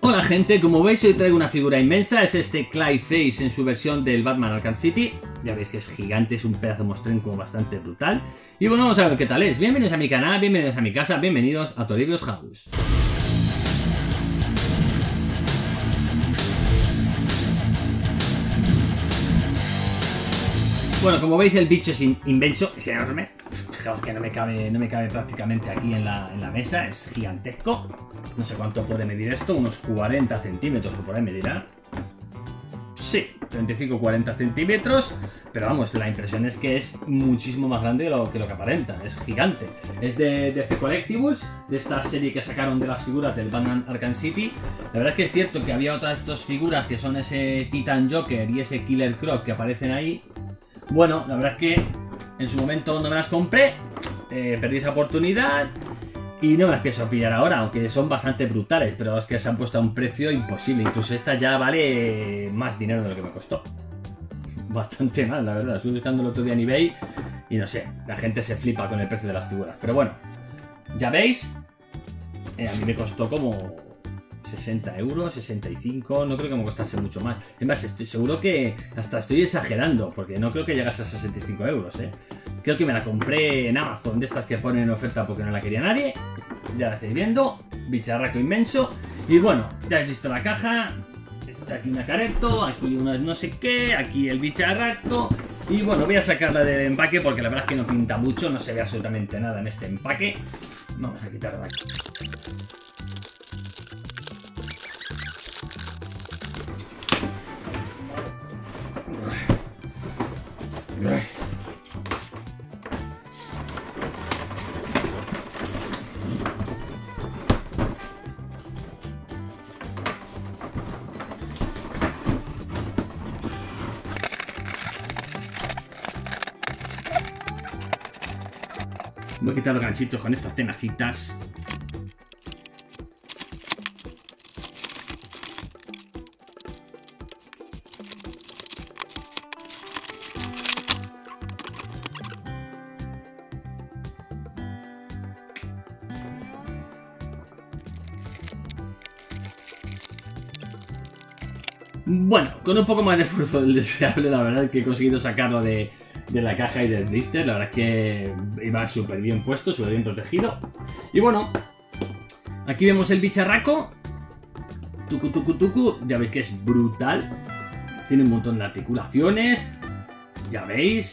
Hola gente, como veis hoy traigo una figura inmensa, es este Clayface en su versión del Batman Arkham City. Ya veis que es gigante, es un pedazo de mostrenco bastante brutal. Y bueno, vamos a ver qué tal es. Bienvenidos a mi canal, bienvenidos a mi casa, bienvenidos a Toribio's House. Bueno, como veis el bicho es inmenso, es enorme. Fijaos que no me cabe prácticamente aquí en la mesa, es gigantesco. No sé cuánto puede medir esto, unos 40 centímetros o por ahí medirá. Sí, 35-40 centímetros, pero vamos, la impresión es que es muchísimo más grande de lo que aparenta, es gigante. Es de DC Collectibles, de esta serie que sacaron de las figuras del Batman Arkham City. La verdad es que es cierto que había otras dos figuras que son ese Titan Joker y ese Killer Croc que aparecen ahí. Bueno, la verdad es que en su momento cuando me las compré, perdí esa oportunidad y no me las pienso pillar ahora, aunque son bastante brutales, pero es que se han puesto a un precio imposible. Incluso esta ya vale más dinero de lo que me costó. Bastante más, la verdad. Estuve buscando el otro día en eBay y no sé, la gente se flipa con el precio de las figuras. Pero bueno, ya veis, a mí me costó como 60 euros, 65, no creo que me costase mucho más. Es más, estoy seguro que hasta estoy exagerando, porque no creo que llegase a 65 euros, Creo que me la compré en Amazon, de estas que ponen en oferta porque no la quería nadie. Ya la estáis viendo, bicharraco inmenso. Y bueno, ya habéis visto la caja. Está aquí una careto, aquí una no sé qué, aquí el bicharraco. Y bueno, voy a sacarla del empaque porque la verdad es que no pinta mucho, no se ve absolutamente nada en este empaque. Vamos a quitarla de aquí. Voy a quitar los ganchitos con estas tenacitas. Bueno, con un poco más de esfuerzo del deseable, la verdad es que he conseguido sacarlo de la caja y del blister. La verdad es que iba súper bien puesto, súper bien protegido. Y bueno, aquí vemos el bicharraco. Tucu. Ya veis que es brutal. Tiene un montón de articulaciones. Ya veis.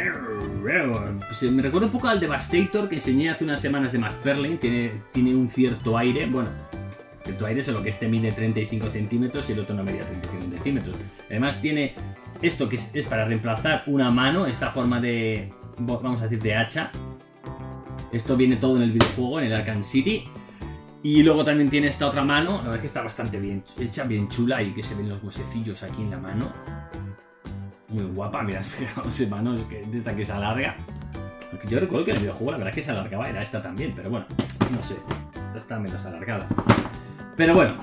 Me recuerda un poco al Devastator que enseñé hace unas semanas de McFarlane. Tiene un cierto aire. Bueno, cierto aire, solo que este mide 35 centímetros y el otro no medía 35 centímetros. Además tiene esto que es para reemplazar una mano, esta forma de, vamos a decir, de hacha. Esto viene todo en el videojuego, en el Arkham City. Y luego también tiene esta otra mano, la verdad es que está bastante bien hecha, bien chula, y que se ven los huesecillos aquí en la mano. Muy guapa, mirad, fijaos de mano, es que de esta que se alarga. Aunque yo recuerdo que en el videojuego la verdad es que se alargaba, era esta también, pero bueno, no sé, esta está menos alargada. Pero bueno.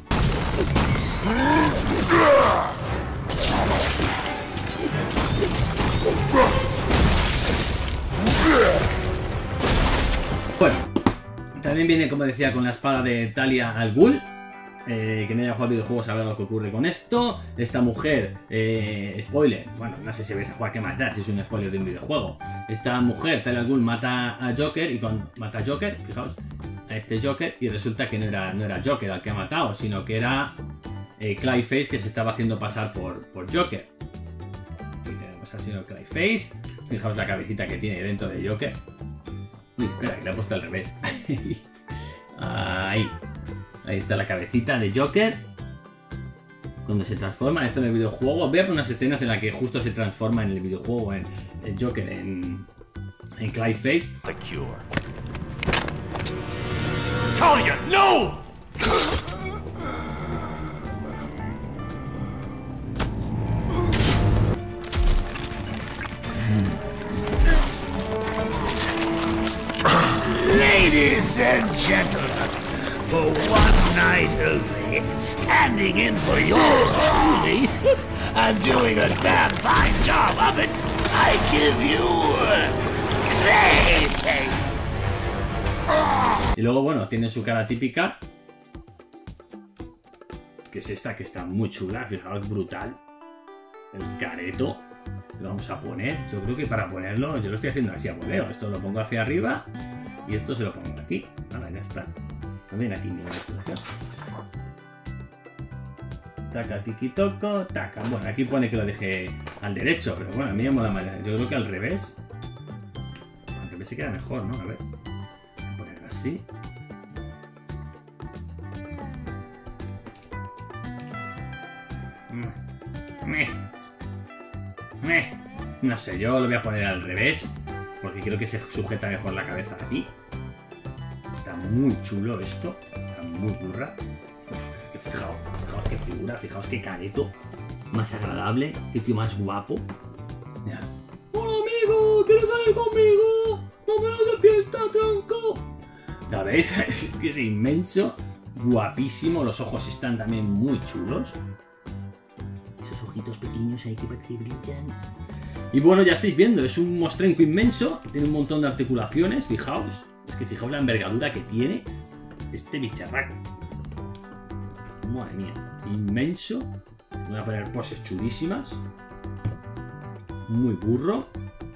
Bueno, también viene, como decía, con la espada de Talia al Ghul. Que no haya jugado videojuegos sabrá lo que ocurre con esto. Esta mujer, spoiler, bueno, no sé si vais a jugar, qué más da si es un spoiler de un videojuego. Esta mujer, Talia al Ghul, mata a Joker y mata a Joker, fijaos, a este Joker, y resulta que no era Joker al que ha matado, sino que era Clayface, que se estaba haciendo pasar por Joker. Aquí tenemos al señor Clayface. Fijaos la cabecita que tiene dentro de Joker. Uy, espera, que le he puesto al revés. Ahí está la cabecita de Joker. Donde se transforma esto en el videojuego. Voy a poner unas escenas en las que justo se transforma en el videojuego en el Joker en Clayface. The cure. Talia, no! Ladies and gentlemen, for one night only, standing in for yours truly, and doing a damn fine job of it, I give you Clayface. Y luego, bueno, tiene su cara típica. que es esta, que está muy chula. Fijaos, brutal. El careto. Lo vamos a poner. Yo creo que para ponerlo, yo lo estoy haciendo así a voleo. Esto lo pongo hacia arriba y esto se lo pongo aquí. Ahora ya está. También aquí mi instrucción. Taca, tiki, toco, taca. Bueno, aquí pone que lo deje al derecho, pero bueno, a mí me mola más. Yo creo que al revés. Al revés se queda mejor, ¿no? A ver. Voy a poner así. No sé, yo lo voy a poner al revés, porque creo que se sujeta mejor la cabeza aquí. Está muy chulo esto, está muy burra. Fijaos qué figura, fijaos qué careto más agradable, qué tío más guapo. Mirad. ¡Hola amigo! ¿Quieres salir conmigo? ¡Vámonos de fiesta, tronco! ¿La veis? Es inmenso, guapísimo, los ojos están también muy chulos. Esos ojitos pequeños ahí que parece que brillan. Y bueno, ya estáis viendo, es un mostrenco inmenso, tiene un montón de articulaciones, fijaos. Es que fijaos la envergadura que tiene este bicharraco. Madre mía, inmenso. Voy a poner poses chulísimas. Muy burro.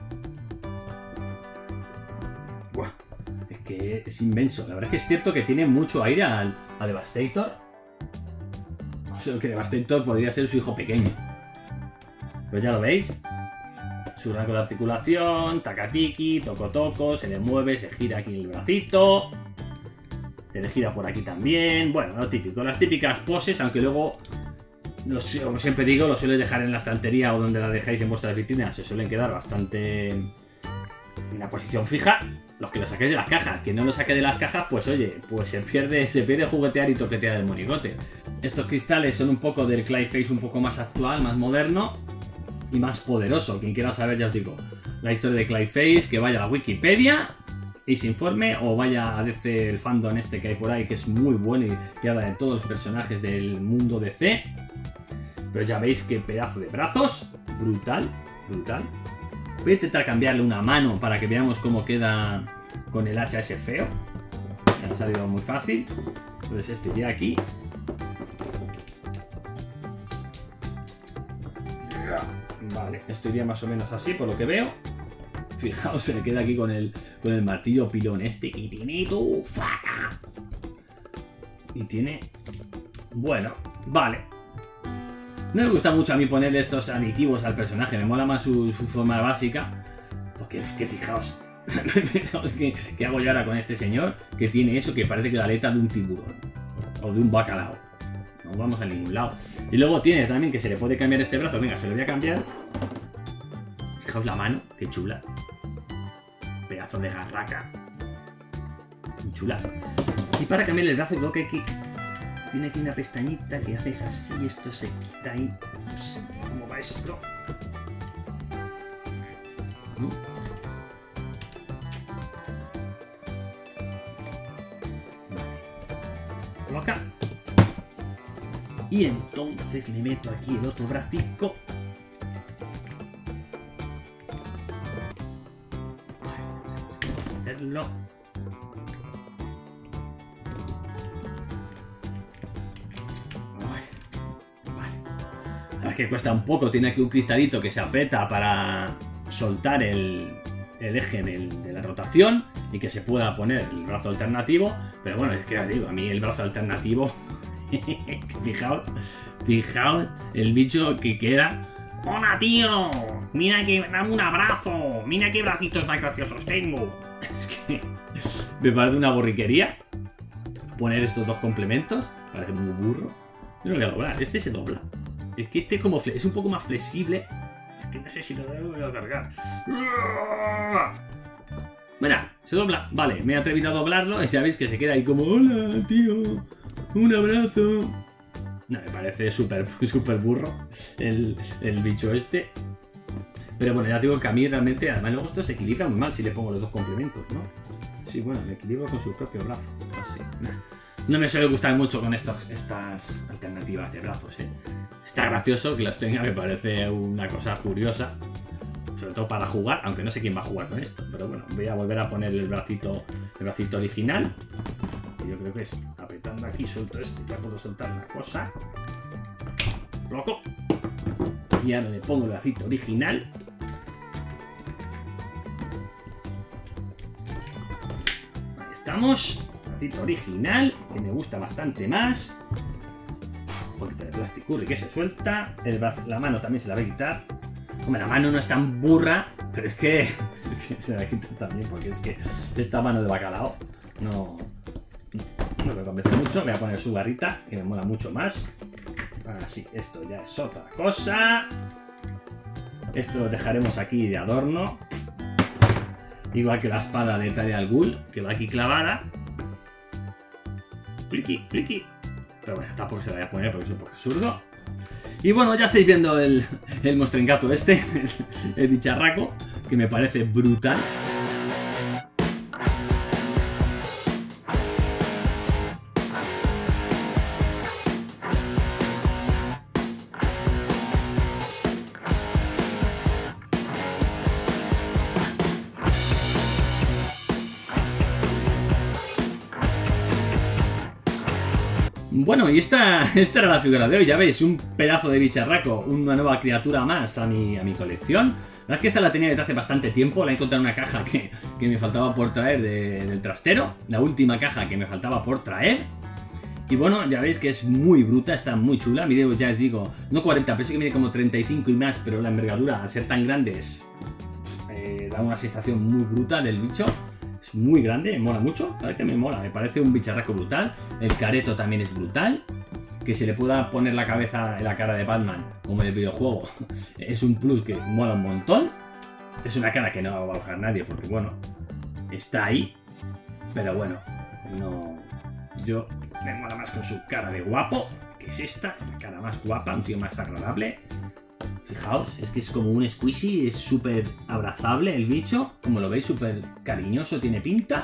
Buah, es que es inmenso. La verdad es que es cierto que tiene mucho aire a Devastator. Solo que Devastator podría ser su hijo pequeño. Pues ya lo veis. Su rango de articulación, tacatiki, toco, se le mueve, se gira aquí el bracito. Se le gira por aquí también. Bueno, lo típico, las típicas poses, aunque luego, como siempre digo, lo suele dejar en la estantería o donde la dejáis en vuestras vitrinas. Se suelen quedar bastante en una posición fija. Los que lo saquéis de las cajas, que no lo saque de las cajas, pues oye, pues se pierde juguetear y toquetear el monigote. Estos cristales son un poco del Clayface un poco más actual, más moderno y más poderoso. Quien quiera saber, ya os digo, la historia de Clayface, que vaya a la Wikipedia y se informe, o vaya a DC, el fandom este que hay por ahí, que es muy bueno y habla de todos los personajes del mundo DC. Pero ya veis qué pedazo de brazos, brutal, brutal. Voy a intentar cambiarle una mano para que veamos cómo queda con el hacha ese feo. Me ha salido muy fácil. Entonces esto iría aquí. Vale, esto iría más o menos así por lo que veo. Fijaos, se le queda aquí con el martillo pilón este. Y tiene tu faca. Y tiene... Bueno, vale. No me gusta mucho a mí ponerle estos aditivos al personaje. Me mola más su forma básica. Porque es que fijaos. Fijaos que hago yo ahora con este señor. Que tiene eso que parece que la aleta de un tiburón. O de un bacalao. No vamos a ningún lado. Y luego tiene también que se le puede cambiar este brazo. Venga, se lo voy a cambiar. Fijaos la mano, qué chula. Pedazo de garraca. Muy chula. Y para cambiar el brazo creo que aquí tiene aquí una pestañita que haces así y esto se quita ahí. No sé cómo va esto. Vale. Coloca. Y entonces le meto aquí el otro bracico. Meterlo. Es que cuesta un poco, tiene aquí un cristalito que se aprieta para soltar el eje de la rotación y que se pueda poner el brazo alternativo. Pero bueno, es que ya digo, a mí el brazo alternativo, fijaos el bicho que queda. ¡Hola, tío! Mira que dame un abrazo, mira qué bracitos más graciosos tengo. Es que me parece una borriquería poner estos dos complementos, parece muy burro. Yo lo voy a doblar, este se dobla. Es que este como es un poco más flexible. Es que no sé si lo voy a cargar. Bueno, se dobla. Vale, me he atrevido a doblarlo y ya veis que se queda ahí como hola, tío, un abrazo. No, me parece súper burro el bicho este. Pero bueno, ya digo que a mí realmente, además luego esto se equilibra muy mal si le pongo los dos complementos, ¿no? Sí, bueno, me equilibro con su propio brazo. Así. No me suele gustar mucho con estas alternativas de brazos, ¿eh? Está gracioso que las tenga, me parece una cosa curiosa. Sobre todo para jugar, aunque no sé quién va a jugar con esto. Pero bueno, voy a volver a poner el bracito original. Y yo creo que es apretando aquí, suelto esto, ya puedo soltar una cosa. Loco. Y ahora le pongo el bracito original. Ahí estamos. Bracito original, que me gusta bastante más. Un poquito de plasticurri que se suelta. La mano también se la voy a quitar. Hombre, la mano no es tan burra, pero es que se la voy a quitar también, porque es que esta mano de bacalao no me convence mucho. Me voy a poner su garrita, que me mola mucho más. Así, esto ya es otra cosa. Esto lo dejaremos aquí de adorno. Igual que la espada de Talia al Ghul, que va aquí clavada. Pliqui, pliqui. Pero bueno, tampoco se la voy a poner porque es un poco absurdo. Y bueno, ya estáis viendo el mostrengato este, el bicharraco, que me parece brutal. Bueno, y esta era la figura de hoy, ya veis, un pedazo de bicharraco, una nueva criatura más a mi colección. La verdad es que esta la tenía desde hace bastante tiempo, la he encontrado en una caja que me faltaba por traer del trastero, la última caja que me faltaba por traer. Y bueno, ya veis que es muy bruta, está muy chula, mide, ya os digo, no 40, pensé que mide como 35 y más, pero la envergadura, al ser tan grande, da una sensación muy bruta del bicho. Es muy grande, me mola mucho, ¿sabes que me mola? Me parece un bicharraco brutal. El careto también es brutal. Que se le pueda poner la cabeza en la cara de Batman, como en el videojuego, es un plus que mola un montón. Es una cara que no va a bajar nadie, porque bueno, está ahí. Pero bueno, no. Yo me mola más con su cara de guapo, que es esta, la cara más guapa, un tío más agradable. Fijaos, es que es como un squishy, es súper abrazable el bicho, como lo veis, súper cariñoso, tiene pinta.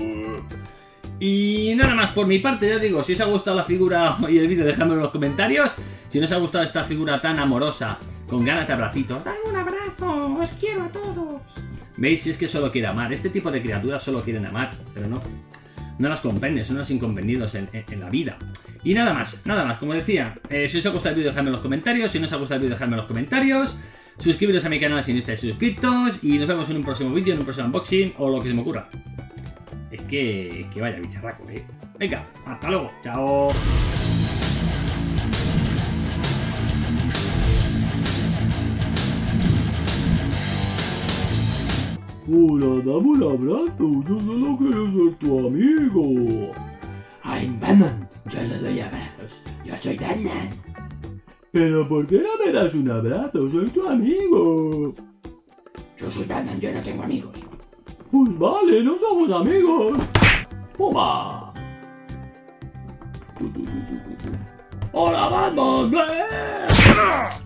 Y nada más por mi parte, ya digo, si os ha gustado la figura y el vídeo, dejadmelo en los comentarios. Si no os ha gustado esta figura tan amorosa, con ganas de abracitos, ¡dame un abrazo! ¡Os quiero a todos! ¿Veis? Si es que solo quiere amar, este tipo de criaturas solo quieren amar, pero no las comprenden, son unos incomprendidos en la vida. Y nada más, como decía, si os ha gustado el vídeo dejadme en los comentarios, si no os ha gustado el vídeo dejadme en los comentarios, suscribiros a mi canal si no estáis suscritos, y nos vemos en un próximo vídeo, en un próximo unboxing, o lo que se me ocurra. Es que vaya bicharraco, Venga, hasta luego, chao. Hola, dame un abrazo, yo solo quiero ser tu amigo. I'm Batman, yo le doy abrazos, yo soy Batman. Pero ¿por qué no me das un abrazo? Soy tu amigo. Yo soy Batman, yo no tengo amigos. Pues vale, no somos amigos. ¡Toma! ¡Hola, Batman!